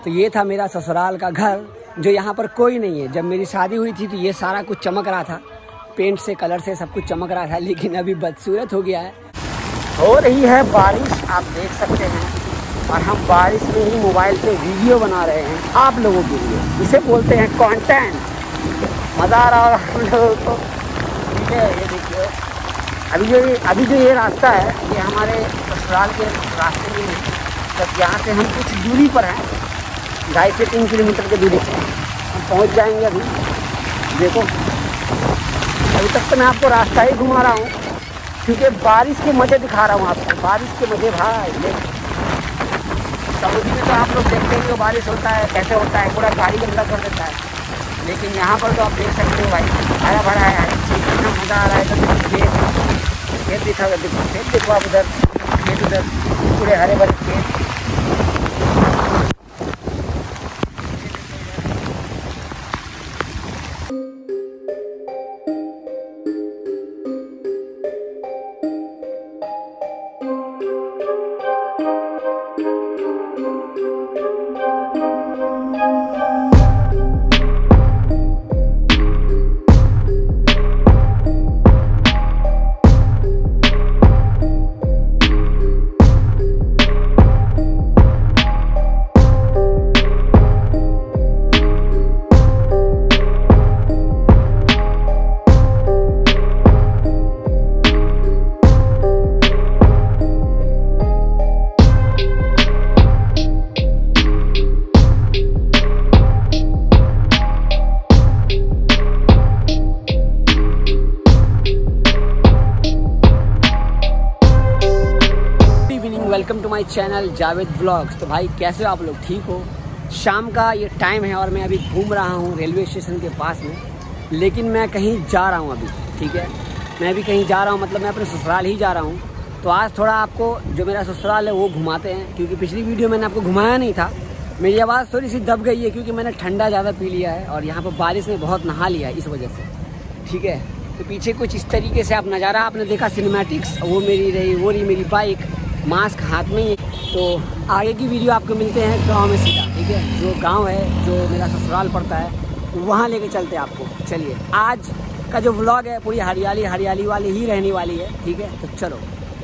तो ये था मेरा ससुराल का घर, जो यहाँ पर कोई नहीं है। जब मेरी शादी हुई थी तो ये सारा कुछ चमक रहा था, पेंट से, कलर से सब कुछ चमक रहा था, लेकिन अभी बदसूरत हो गया है। हो रही है बारिश, आप देख सकते हैं, और हम बारिश में ही मोबाइल से वीडियो बना रहे हैं आप लोगों के लिए। इसे बोलते हैं कंटेंट। मज़ा आ रहा होगा हम लोगों को, ठीक है। ये देखिए, अभी जो ये रास्ता है, ये हमारे ससुराल के रास्ते में है। बस यहाँ से हम कुछ दूरी पर हैं, 2.5 से 3 किलोमीटर की दूरी पर हम पहुँच जाएंगे। अभी देखो, अभी तक तो मैं आपको रास्ता ही घुमा रहा हूँ, क्योंकि बारिश के मज़े दिखा रहा हूँ आपको। बारिश के मज़े भाई, सऊदी में तो आप लोग देखते हैं कि बारिश होता है कैसे होता है, पूरा गाड़ी गंदा कर देता है। लेकिन यहाँ पर तो आप देख सकते हो भाई, हरा भरा है, कितना मज़ा आ रहा है। तो खेत दिखा, खेत देखो आप, उधर खेत, उधर पूरे हरे भरे खेत। Welcome to my channel Javed vlogs. तो भाई कैसे हो आप लोग, ठीक हो? शाम का ये टाइम है और मैं अभी घूम रहा हूँ रेलवे स्टेशन के पास में, लेकिन मैं कहीं जा रहा हूँ अभी, ठीक है। मैं अभी कहीं जा रहा हूँ, मतलब मैं अपने ससुराल ही जा रहा हूँ। तो आज थोड़ा आपको जो मेरा ससुराल है वो घुमाते हैं, क्योंकि पिछली वीडियो मैंने आपको घुमाया नहीं था। मेरी आवाज़ थोड़ी सी दब गई है, क्योंकि मैंने ठंडा ज़्यादा पी लिया है और यहाँ पर बारिश में बहुत नहा लिया है, इस वजह से, ठीक है। तो पीछे कुछ इस तरीके से आप नज़ारा आपने देखा, सिनेमैटिक्स, वो मेरी रही, वो रही मेरी बाइक, मास्क हाथ में ही। तो आगे की वीडियो आपको मिलते हैं गांव में सीधा, ठीक है। जो गांव है, जो मेरा ससुराल पड़ता है, वहाँ लेके चलते हैं आपको। चलिए, आज का जो व्लॉग है पूरी हरियाली हरियाली वाली ही रहने वाली है, ठीक है। तो चलो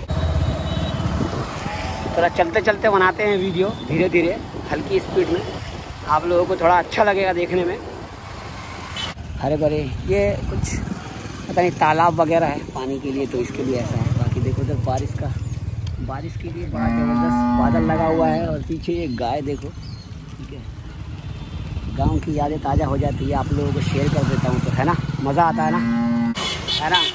थोड़ा चलते चलते बनाते हैं वीडियो, धीरे धीरे, हल्की स्पीड में, आप लोगों को थोड़ा अच्छा लगेगा देखने में। हरे भरे ये कुछ पता नहीं तालाब वगैरह है पानी के लिए, तो इसके लिए ऐसा है। बाकी देखो उधर बारिश के लिए बड़ा ज़बरदस्त बादल लगा हुआ है, और पीछे एक गाय देखो, ठीक है। गांव की यादें ताज़ा हो जाती है, आप लोगों को शेयर कर देता हूँ, तो है ना, मज़ा आता है ना, है ना।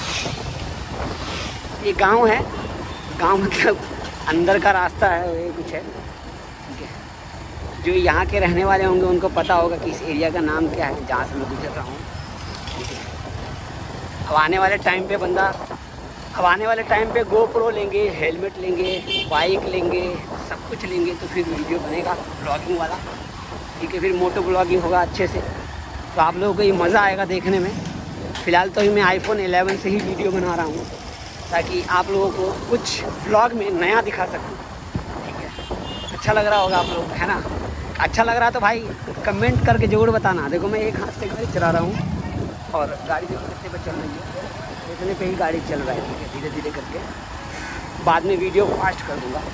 ये गांव है, गांव मतलब अंदर का रास्ता है, ये कुछ है, ठीक है। जो यहाँ के रहने वाले होंगे उनको पता होगा कि इस एरिया का नाम क्या है, जहाँ से मैं गुजर रहा हूँ, ठीक है। अब आने वाले टाइम पे GoPro लेंगे, हेलमेट लेंगे, बाइक लेंगे, सब कुछ लेंगे, तो फिर वीडियो बनेगा ब्लॉगिंग वाला, ठीक है। फिर मोटो ब्लॉगिंग होगा अच्छे से, तो आप लोगों को ये मज़ा आएगा देखने में। फ़िलहाल तो मैं iPhone 11 से ही वीडियो बना रहा हूँ, ताकि आप लोगों को कुछ ब्लॉग में नया दिखा सकूँ, ठीक है। अच्छा लग रहा होगा आप लोगों को, है ना। अच्छा लग रहा तो भाई कमेंट करके ज़रूर बताना। देखो मैं एक हाथ से गाड़ी चला रहा हूँ, और गाड़ी देखो कितने पे चल रही है, इतने पे ही गाड़ी चल रहा है, ठीक है। धीरे धीरे करके बाद में वीडियो फास्ट कर दूँगा।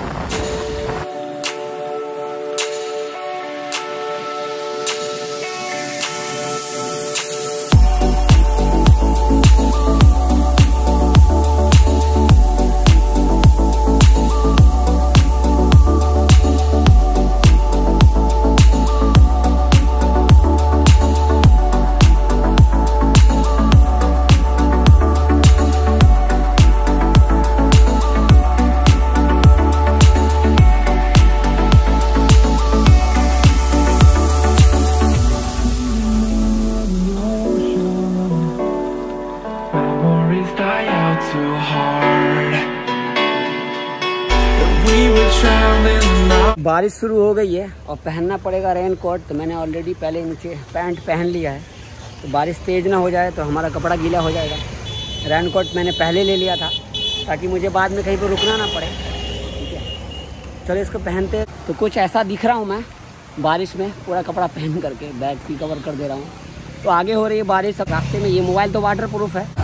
बारिश शुरू हो गई है और पहनना पड़ेगा रेन कोट, तो मैंने ऑलरेडी पहले नीचे पैंट पहन लिया है। तो बारिश तेज़ ना हो जाए तो हमारा कपड़ा गीला हो जाएगा। रेन कोट मैंने पहले ले लिया था ताकि मुझे बाद में कहीं पर रुकना ना पड़े, ठीक है। चलो इसको पहनते। तो कुछ ऐसा दिख रहा हूँ मैं, बारिश में पूरा कपड़ा पहन करके बैग भी कवर कर दे रहा हूँ। तो आगे हो रही है बारिश। अब रास्ते में ये मोबाइल तो वाटर प्रूफ है,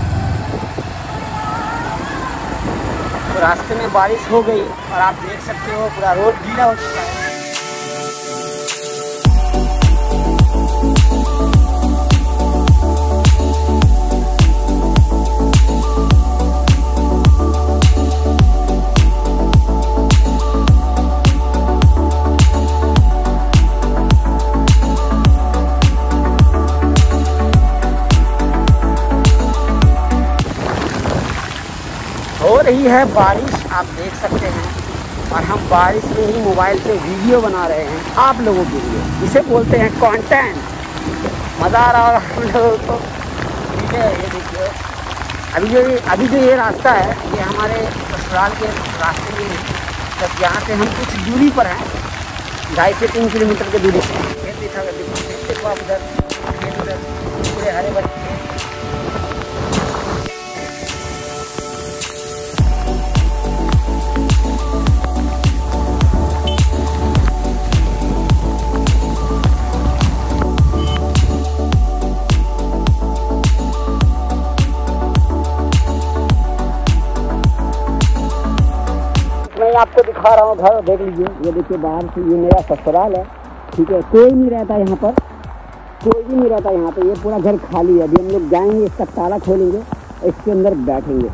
तो रास्ते में बारिश हो गई और आप देख सकते हो पूरा रोड गीला हो चुका है। हो रही है बारिश, आप देख सकते हैं, और हम बारिश में ही मोबाइल से वीडियो बना रहे हैं आप लोगों के लिए। इसे बोलते हैं कंटेंट। मज़ा आ रहा होगा हम लोगों को, ठीक है। ये देखिए अभी जो ये रास्ता है ये हमारे ससुराल के रास्ते में है। तब यहाँ से हम कुछ दूरी पर हैं, 2.5 से 3 किलोमीटर की दूरी पर। खेत दिखा कर देखो आप, उधर खेत, उधर पूरे हरे भरे। मैं आपको दिखा रहा हूँ घर, देख लीजिए। ये देखिए बाहर से, ये मेरा ससुराल है, ठीक है। कोई नहीं रहता यहाँ पर, कोई भी नहीं रहता यहाँ पे। ये पूरा घर खाली है। अभी हम लोग जाएंगे, इसका ताला खोलेंगे और इसके अंदर बैठेंगे।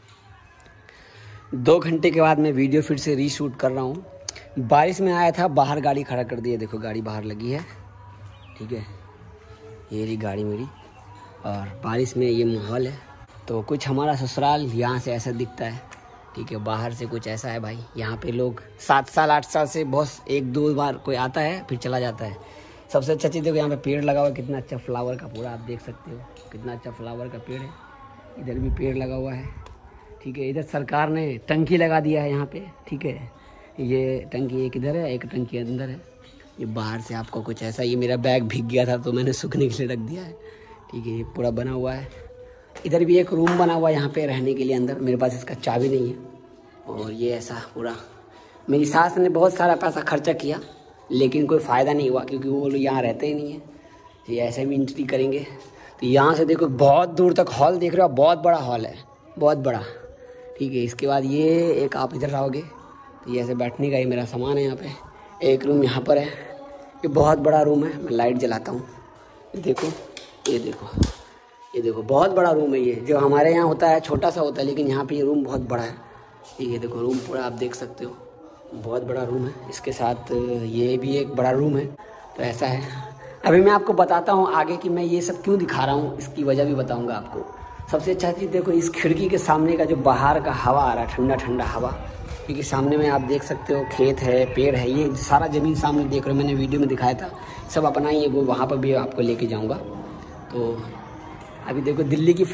2 घंटे के बाद मैं वीडियो फिर से रीशूट कर रहा हूँ। बारिश में आया था, बाहर गाड़ी खड़ा कर दी है। देखो गाड़ी बाहर लगी है, ठीक है। ये रही गाड़ी मेरी, और बारिश में ये माहौल है। तो कुछ हमारा ससुराल यहाँ से ऐसा दिखता है, ठीक है। बाहर से कुछ ऐसा है भाई। यहाँ पे लोग 7 साल 8 साल से बहुत 1-2 बार कोई आता है फिर चला जाता है। सबसे अच्छा चीज़ देखो, यहाँ पे पेड़ लगा हुआ है, कितना अच्छा फ्लावर का पूरा आप देख सकते हो, कितना अच्छा फ्लावर का पेड़ है। इधर भी पेड़ लगा हुआ है, ठीक है। इधर सरकार ने टंकी लगा दिया है यहाँ पे, ठीक है। ये टंकी एक इधर है, एक टंकी अंदर है। ये बाहर से आपको कुछ ऐसा, ये मेरा बैग भीग गया था तो मैंने सूखने के लिए रख दिया है, ठीक है। ये पूरा बना हुआ है। इधर भी एक रूम बना हुआ है यहाँ पे रहने के लिए अंदर। मेरे पास इसका चाबी नहीं है। और ये ऐसा पूरा, मेरी सास ने बहुत सारा पैसा खर्चा किया लेकिन कोई फ़ायदा नहीं हुआ, क्योंकि वो लोग यहाँ रहते ही नहीं है। ये ऐसे भी एंट्री करेंगे तो यहाँ से देखो बहुत दूर तक हॉल देख रहे हो, बहुत बड़ा हॉल है, बहुत बड़ा, ठीक है। इसके बाद ये एक आप इधर आओगे तो ये ऐसे बैठने का, ये मेरा सामान है यहाँ पे। एक रूम यहाँ पर है, ये बहुत बड़ा रूम है। मैं लाइट जलाता हूँ, देखो ये देखो, ये देखो बहुत बड़ा रूम है। ये जो हमारे यहाँ होता है छोटा सा होता है, लेकिन यहाँ पे ये रूम बहुत बड़ा है, ठीक है। देखो रूम पूरा आप देख सकते हो, बहुत बड़ा रूम है। इसके साथ ये भी एक बड़ा रूम है। तो ऐसा है। अभी मैं आपको बताता हूँ आगे कि मैं ये सब क्यों दिखा रहा हूँ, इसकी वजह भी बताऊँगा आपको। सबसे अच्छा चीज़ देखो, इस खिड़की के सामने का जो बाहर का हवा आ रहा है, ठंडा ठंडा हवा, क्योंकि सामने में आप देख सकते हो खेत है, पेड़ है, ये सारा ज़मीन सामने देख रहे हो। मैंने वीडियो में दिखाया था, सब अपना ही है वो। वहाँ पर भी आपको लेके जाऊँगा। तो अभी देखो दिल्ली की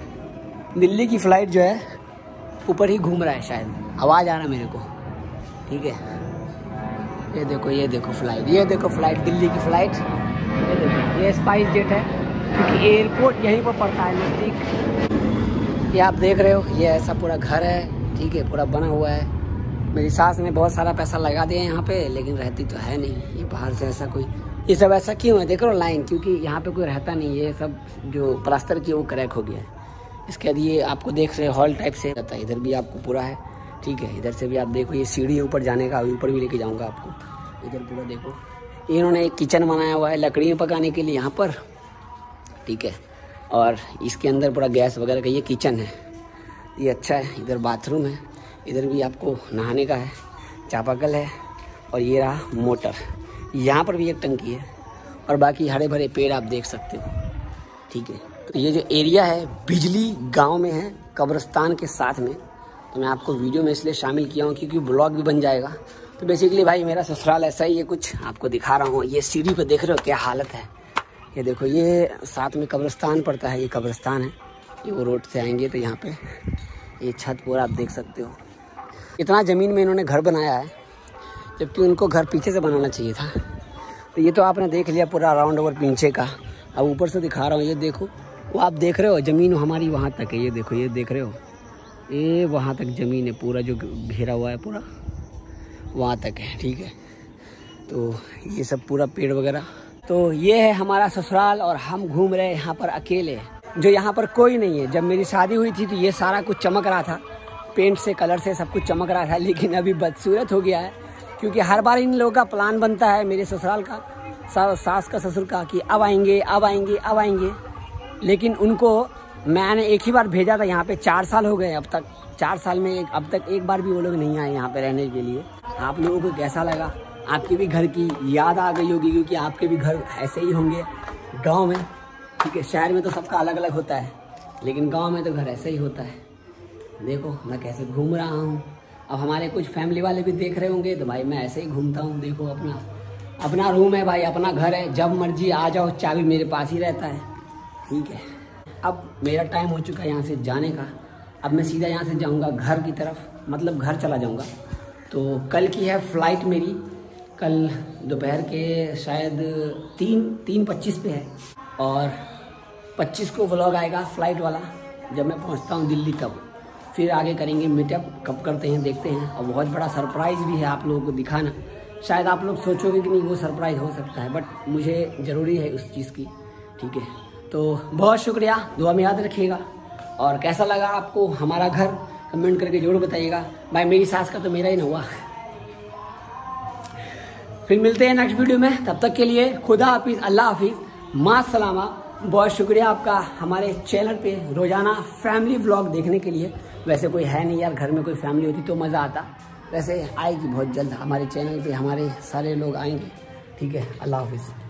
फ़्लाइट जो है ऊपर ही घूम रहा है, शायद आवाज़ आ रहा है मेरे को, ठीक है। ये देखो फ़्लाइट, ये देखो फ़्लाइट, दिल्ली की फ़्लाइट। ये देखो ये स्पाइस जेट है, क्योंकि एयरपोर्ट यहीं पर पड़ता है नज़दीक। ये आप देख रहे हो, ये ऐसा पूरा घर है, ठीक है, पूरा बना हुआ है। मेरी सास ने बहुत सारा पैसा लगा दिया यहाँ पे, लेकिन रहती तो है नहीं। ये बाहर से ऐसा कोई, ये सब ऐसा क्यों है देख रहे हो लाइन, क्योंकि यहाँ पे कोई रहता नहीं। ये सब जो प्लास्टर की वो क्रैक हो गया है। इसके बाद ये आपको देख रहे हॉल टाइप से रहता है। इधर भी आपको पूरा है, ठीक है। इधर से भी आप देखो, ये सीढ़ी ऊपर जाने का, ऊपर भी लेके जाऊँगा आपको। इधर पूरा देखो, इन्होंने एक किचन बनाया हुआ है लकड़ियाँ पकाने के लिए यहाँ पर, ठीक है। और इसके अंदर पूरा गैस वगैरह का ये किचन है, ये अच्छा है। इधर बाथरूम है, इधर भी आपको नहाने का है, चापाकल है, और ये रहा मोटर। यहाँ पर भी एक टंकी है, और बाकी हरे भरे पेड़ आप देख सकते हो, ठीक है। तो ये जो एरिया है बिजली गांव में है, कब्रिस्तान के साथ में। तो मैं आपको वीडियो में इसलिए शामिल किया हूँ क्योंकि ब्लॉग भी बन जाएगा। तो बेसिकली भाई मेरा ससुराल ऐसा ही है, कुछ आपको दिखा रहा हूँ। ये सीढ़ी पे देख रहे हो क्या हालत है। ये देखो, ये साथ में कब्रिस्तान पड़ता है, ये कब्रिस्तान है। ये वो रोड से आएंगे तो यहाँ पे ये छत पूरा आप देख सकते हो। इतना ज़मीन में इन्होंने घर बनाया है, जबकि उनको घर पीछे से बनाना चाहिए था। तो ये तो आपने देख लिया पूरा राउंड ओवर पीछे का। अब ऊपर से दिखा रहा हूँ, ये देखो, वो आप देख रहे हो ज़मीन हमारी वहाँ तक है। ये देखो, ये देख रहे हो, ये वहाँ तक ज़मीन है, पूरा जो घेरा हुआ है पूरा वहाँ तक है, ठीक है। तो ये सब पूरा पेड़ वगैरह। तो ये है हमारा ससुराल और हम घूम रहे हैं यहाँ पर अकेले, जो यहाँ पर कोई नहीं है। जब मेरी शादी हुई थी तो ये सारा कुछ चमक रहा था, पेंट से कलर से सब कुछ चमक रहा था, लेकिन अभी बदसूरत हो गया है। क्योंकि हर बार इन लोगों का प्लान बनता है मेरे ससुराल का, सास का ससुर का, कि अब आएंगे अब आएंगे अब आएंगे। लेकिन उनको मैंने एक ही बार भेजा था यहाँ पे, 4 साल हो गए अब तक। 4 साल में अब तक एक बार भी वो लोग नहीं आए यहाँ पे रहने के लिए। आप लोगों को कैसा लगा? आपके भी घर की याद आ गई होगी, क्योंकि आपके भी घर ऐसे ही होंगे गाँव में। ठीक है, शहर में तो सबका अलग अलग होता है, लेकिन गाँव में तो घर ऐसे ही होता है। देखो मैं कैसे घूम रहा हूँ। अब हमारे कुछ फैमिली वाले भी देख रहे होंगे, तो भाई मैं ऐसे ही घूमता हूँ। देखो अपना रूम है भाई, अपना घर है, जब मर्जी आ जाओ, चाबी मेरे पास ही रहता है। ठीक है, अब मेरा टाइम हो चुका है यहाँ से जाने का। अब मैं सीधा यहाँ से जाऊँगा घर की तरफ, मतलब घर चला जाऊँगा। तो कल की है फ्लाइट मेरी, कल दोपहर के शायद 3:25 पे है, और 25 को व्लॉग आएगा फ्लाइट वाला, जब मैं पहुँचता हूँ दिल्ली तब। फिर आगे करेंगे मीटअप, कब करते हैं देखते हैं। और बहुत बड़ा सरप्राइज़ भी है आप लोगों को दिखाना। शायद आप लोग सोचोगे कि नहीं वो सरप्राइज़ हो सकता है, बट मुझे ज़रूरी है उस चीज़ की। ठीक है, तो बहुत शुक्रिया, दुआ में याद रखिएगा। और कैसा लगा आपको हमारा घर, कमेंट करके ज़रूर बताइएगा। भाई मेरी सास का तो मेरा ही ना हुआ। फिर मिलते हैं नेक्स्ट वीडियो में, तब तक के लिए खुदा हाफिज़, अल्लाह हाफिज़, माँ सलामा। बहुत शुक्रिया आपका हमारे चैनल पे रोज़ाना फैमिली व्लॉग देखने के लिए। वैसे कोई है नहीं यार, घर में कोई फैमिली होती तो मज़ा आता। वैसे आएगी बहुत जल्द हमारे चैनल पे, हमारे सारे लोग आएंगे। ठीक है, अल्लाह हाफिज़।